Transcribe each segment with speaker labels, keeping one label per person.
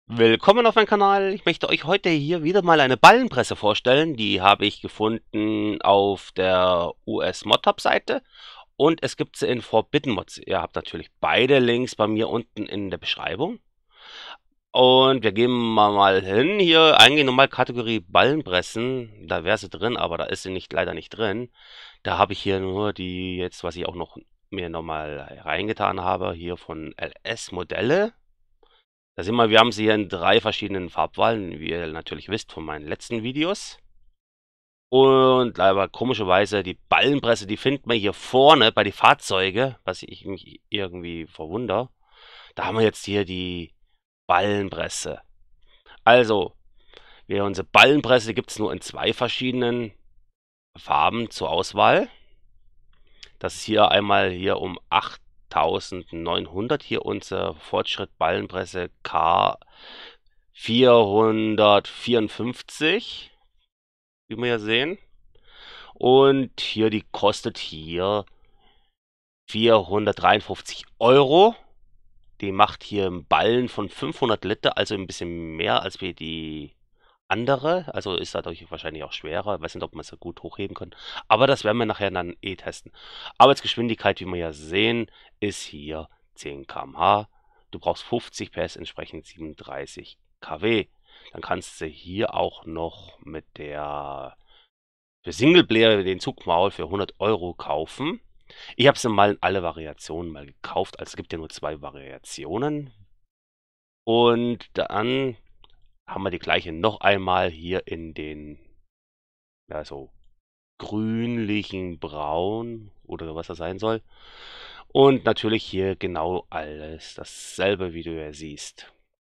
Speaker 1: Willkommen auf meinem Kanal. Ich möchte euch heute hier wieder mal eine Ballenpresse vorstellen. Die habe ich gefunden auf der US Modhub Seite und es gibt sie in Forbidden Mods. Ihr habt natürlich beide Links bei mir unten in der Beschreibung. Und wir gehen mal hin. Hier eingehen nochmal Kategorie Ballenpressen. Da wäre sie drin, aber da ist sie nicht, leider nicht drin. Da habe ich hier nur die jetzt, was ich auch noch mir nochmal reingetan habe, hier von LS Modelle. Da sind wir haben sie hier in 3 verschiedenen Farbwahlen, wie ihr natürlich wisst von meinen letzten Videos. Und aber komischerweise die Ballenpresse, die findet man hier vorne bei den Fahrzeugen, was ich mich irgendwie verwundere. Da haben wir jetzt hier die Ballenpresse. Also, unsere Ballenpresse gibt es nur in 2 verschiedenen Farben zur Auswahl. Das ist hier einmal hier um 8.900 hier unser Fortschritt Ballenpresse K 454, wie wir ja sehen. Und hier die kostet hier 453 Euro. Die macht hier einen Ballen von 500 Liter, also ein bisschen mehr als wie die andere. Also ist dadurch wahrscheinlich auch schwerer. Ich weiß nicht, ob man es so gut hochheben kann. Aber das werden wir nachher dann eh testen. Arbeitsgeschwindigkeit, wie wir ja sehen, ist hier 10 km/h. Du brauchst 50 PS, entsprechend 37 kW. Dann kannst du hier auch noch mit der für Singleplayer den Zugmaul für 100 Euro kaufen. Ich habe sie mal in alle Variationen mal gekauft. Also es gibt ja nur 2 Variationen. Und dann haben wir die gleiche noch einmal hier in den, ja, so grünlichen Braun oder was das sein soll. Und natürlich hier genau alles dasselbe, wie du ja siehst.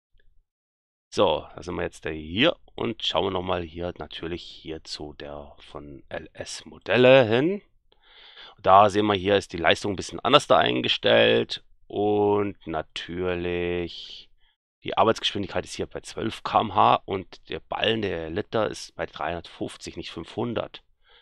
Speaker 1: So, da sind wir jetzt hier und schauen wir nochmal hier natürlich hier zu der von LS Modelle hin. Da sehen wir, hier ist die Leistung ein bisschen anders da eingestellt und natürlich die Arbeitsgeschwindigkeit ist hier bei 12 km/h und der Ballen, der Liter, ist bei 350, nicht 500.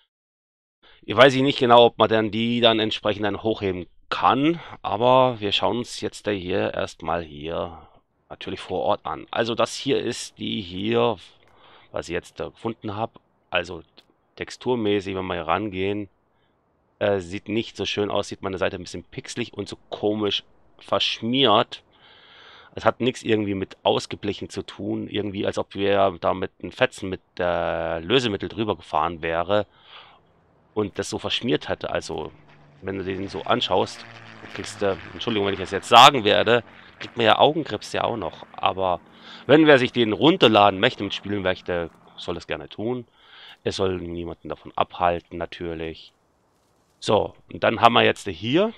Speaker 1: Ich weiß nicht genau, ob man dann die dann entsprechend dann hochheben kann, aber wir schauen uns jetzt hier erstmal hier natürlich vor Ort an. Also das hier ist die hier, was ich jetzt da gefunden habe. Also texturmäßig, wenn wir hier rangehen, sieht nicht so schön aus, sieht meine Seite ein bisschen pixelig und so komisch verschmiert. Es hat nichts irgendwie mit ausgeblichen zu tun, irgendwie als ob wir da mit einem Fetzen mit Lösemittel drüber gefahren wäre und das so verschmiert hätte. Also, wenn du den so anschaust, kriegst du, Entschuldigung, wenn ich das jetzt sagen werde, kriegt man ja Augenkrebs ja auch noch. Aber wenn wer sich den runterladen möchte, mitspielen möchte, soll das gerne tun. Es soll niemanden davon abhalten, natürlich. So, und dann haben wir jetzt hier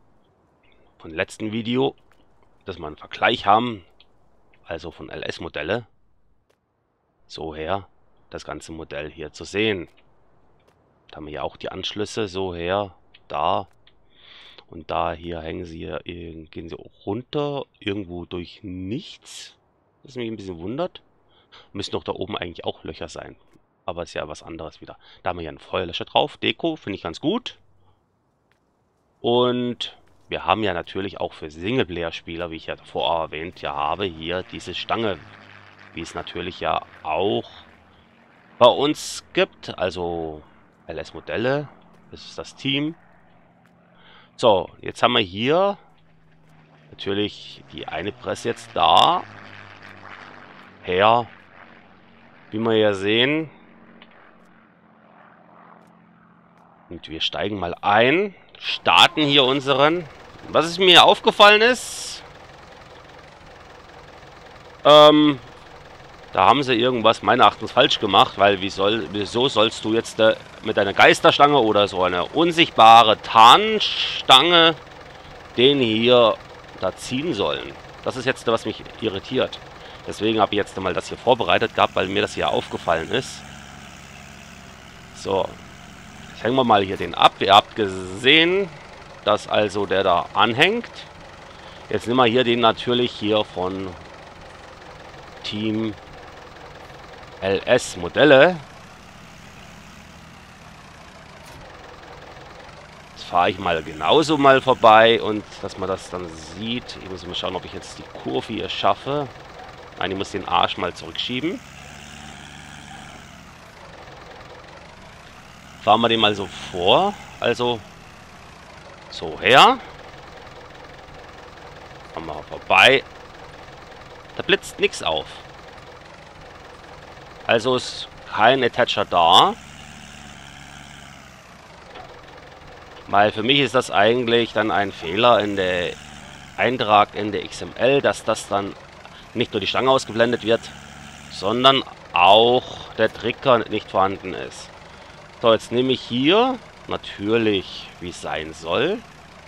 Speaker 1: vom letzten Video, dass wir einen Vergleich haben, also von LS-Modelle, so her, das ganze Modell hier zu sehen. Da haben wir ja auch die Anschlüsse so her, da und da hier hängen sie hier, gehen sie auch runter, irgendwo durch nichts, was mich ein bisschen wundert. Müssen doch da oben eigentlich auch Löcher sein, aber ist ja was anderes wieder. Da haben wir ja einen Feuerlöscher drauf, Deko, finde ich ganz gut. Und wir haben ja natürlich auch für Singleplayer-Spieler, wie ich ja davor erwähnt ja habe, hier diese Stange, wie es natürlich ja auch bei uns gibt, also LS Modelle, das ist das Team. So, jetzt haben wir hier natürlich die eine Presse jetzt da. Her, wie wir ja sehen. Und wir steigen mal ein, starten hier unseren. Was ist mir aufgefallen ist, da haben sie irgendwas meiner Erachtens falsch gemacht, weil wieso sollst du jetzt mit einer Geisterstange oder so einer unsichtbare Tarnstange den hier da ziehen sollen? Das ist jetzt, was mich irritiert. Deswegen habe ich jetzt mal das hier vorbereitet gehabt, weil mir das hier aufgefallen ist. So, jetzt hängen wir mal hier den ab. Ihr habt gesehen, dass also der da anhängt. Jetzt nehmen wir hier den natürlich hier von Team LS Modelle. Jetzt fahre ich mal genauso mal vorbei und dass man das dann sieht. Ich muss mal schauen, ob ich jetzt die Kurve hier schaffe. Nein, ich muss den Arsch mal zurückschieben. Fahren wir den mal so vor. Also so her. Fahren wir vorbei. Da blitzt nichts auf. Also ist kein Attacher da. Weil für mich ist das eigentlich dann ein Fehler in der Eintrag in der XML, dass das dann nicht nur die Stange ausgeblendet wird, sondern auch der Trigger nicht vorhanden ist. So, jetzt nehme ich hier natürlich, wie es sein soll.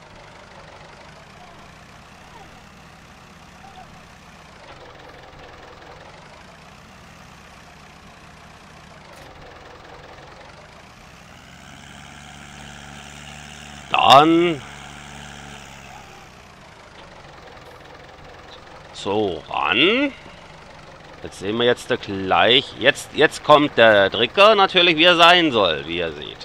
Speaker 1: Dann so ran. Jetzt sehen wir jetzt gleich. Jetzt kommt der Trigger natürlich, wie er sein soll, wie ihr seht.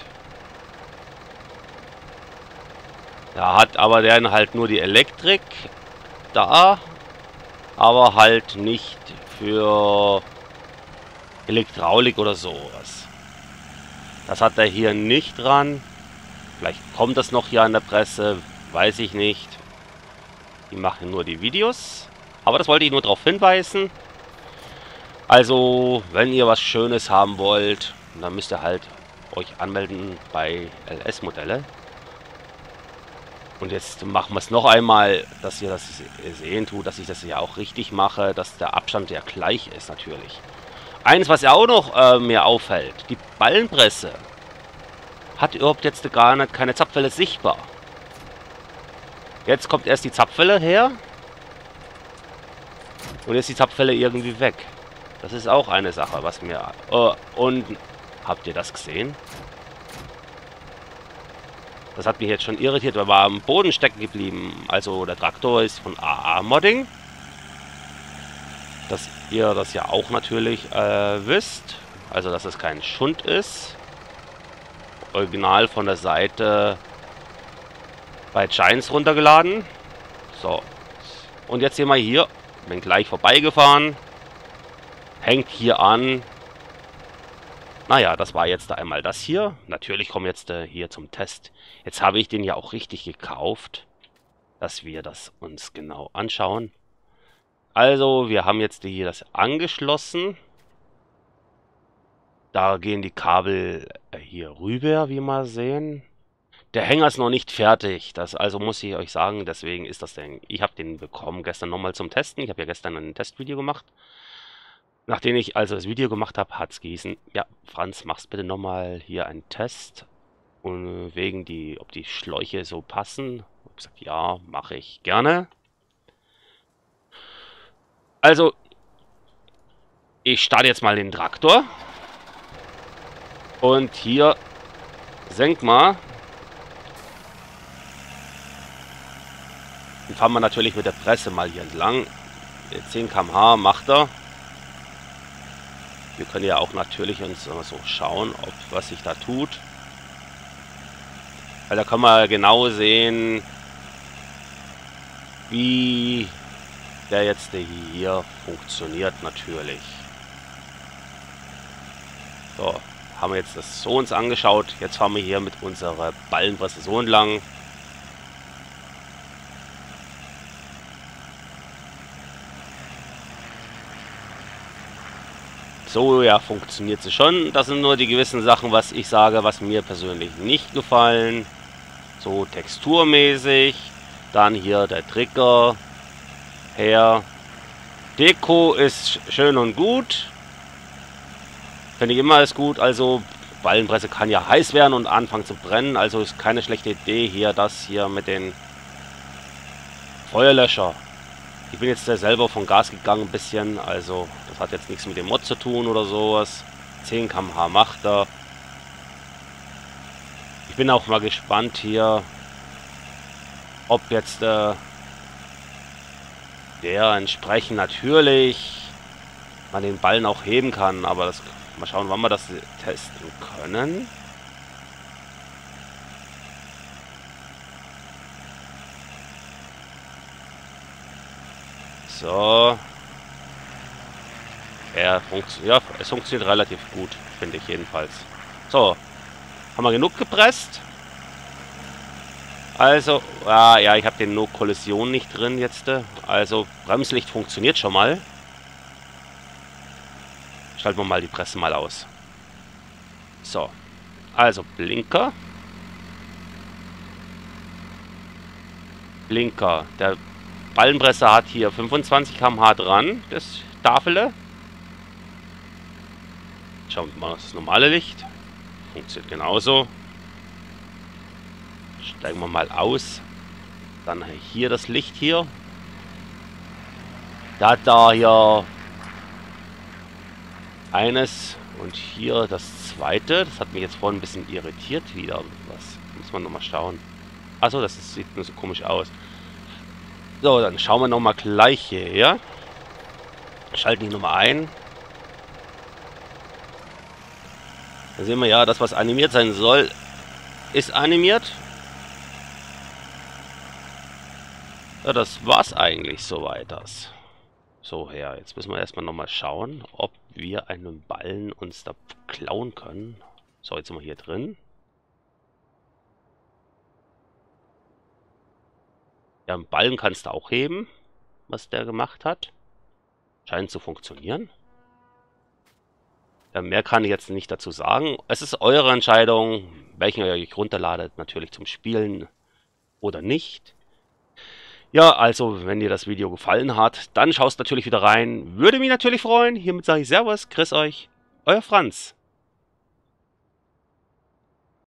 Speaker 1: Da hat aber der halt nur die Elektrik da, aber halt nicht für Hydraulik oder sowas. Das hat er hier nicht dran. Vielleicht kommt das noch hier an der Presse, weiß ich nicht. Die machen nur die Videos. Aber das wollte ich nur darauf hinweisen. Also, wenn ihr was Schönes haben wollt, dann müsst ihr halt euch anmelden bei LS-Modelle. Und jetzt machen wir es noch einmal, dass ihr das sehen tut, dass ich das ja auch richtig mache, dass der Abstand ja gleich ist natürlich. Eins, was ja auch noch mir auffällt, die Ballenpresse hat überhaupt jetzt gar nicht keine Zapfwelle sichtbar. Jetzt kommt erst die Zapfwelle her und jetzt ist die Zapfwelle irgendwie weg. Das ist auch eine Sache, was mir... und habt ihr das gesehen? Das hat mich jetzt schon irritiert, weil wir am Boden stecken geblieben. Also der Traktor ist von AA-Modding. Dass ihr das ja auch natürlich wisst. Also dass es kein Schund ist. Original von der Seite bei Giants runtergeladen. So. Und jetzt sehen wir hier, bin gleich vorbeigefahren. Hängt hier an. Naja, das war jetzt einmal das hier. Natürlich kommen jetzt hier zum Test. Jetzt habe ich den ja auch richtig gekauft, dass wir das uns genau anschauen. Also, wir haben jetzt hier das angeschlossen. Da gehen die Kabel hier rüber, wie wir sehen. Der Hänger ist noch nicht fertig. Das also muss ich euch sagen, deswegen ist das denn. Ich habe den bekommen gestern nochmal zum Testen. Ich habe ja gestern ein Testvideo gemacht. Nachdem ich also das Video gemacht habe, hat es gehießen, ja, Franz, machst bitte nochmal hier einen Test. Und wegen ob die Schläuche so passen. Ich habe gesagt, ja, mache ich gerne. Also, ich starte jetzt mal den Traktor. Und hier, senk mal. Dann fahren wir natürlich mit der Presse mal hier entlang. 10 km/h macht er. Wir können ja auch natürlich uns so schauen, was sich da tut. Weil da kann man genau sehen, wie der jetzt hier funktioniert natürlich. So, haben wir jetzt das so uns angeschaut. Jetzt fahren wir hier mit unserer Ballenpresse so entlang. So, ja, funktioniert sie schon. Das sind nur die gewissen Sachen, was ich sage, was mir persönlich nicht gefallen. So texturmäßig. Dann hier der Trigger her. Deko ist schön und gut. Finde ich immer ist gut. Also Ballenpresse kann ja heiß werden und anfangen zu brennen. Also ist keine schlechte Idee hier, das hier mit den Feuerlöscher. Ich bin jetzt selber von Gas gegangen ein bisschen, also das hat jetzt nichts mit dem Mod zu tun oder sowas. 10 km/h macht er. Ich bin auch mal gespannt hier, ob jetzt der entsprechend natürlich man den Ballen auch heben kann, aber das mal schauen, wann wir das testen können. So. ja, ja, es funktioniert relativ gut, finde ich jedenfalls. So, haben wir genug gepresst? Also, ja, ich habe den No-Kollision nicht drin jetzt. Also, Bremslicht funktioniert schon mal. Schalten wir mal die Presse mal aus. So, also Blinker. Blinker. Der Ballenpresser hat hier 25 km/h dran, das Tafel. Schauen wir mal das normale Licht. Funktioniert genauso. Steigen wir mal aus. Dann hier das Licht hier. Da hier eines und hier das zweite. Das hat mich jetzt vorhin ein bisschen irritiert wieder. Was muss man nochmal schauen. Achso, sieht nur so komisch aus. So, dann schauen wir nochmal gleich hierher. Schalten die Nummer ein. Da sehen wir ja, das was animiert sein soll, ist animiert. Ja, das war's eigentlich soweit das. So, ja, jetzt müssen wir erstmal nochmal schauen, ob wir einen Ballen uns da klauen können. So, jetzt sind wir hier drin. Ja, einen Ballen kannst du auch heben, was der gemacht hat. Scheint zu funktionieren. Ja, mehr kann ich jetzt nicht dazu sagen. Es ist eure Entscheidung, welchen ihr euch runterladet, natürlich zum Spielen oder nicht. Ja, also, wenn dir das Video gefallen hat, dann schaust natürlich wieder rein. Würde mich natürlich freuen. Hiermit sage ich Servus, grüß euch, euer Franz.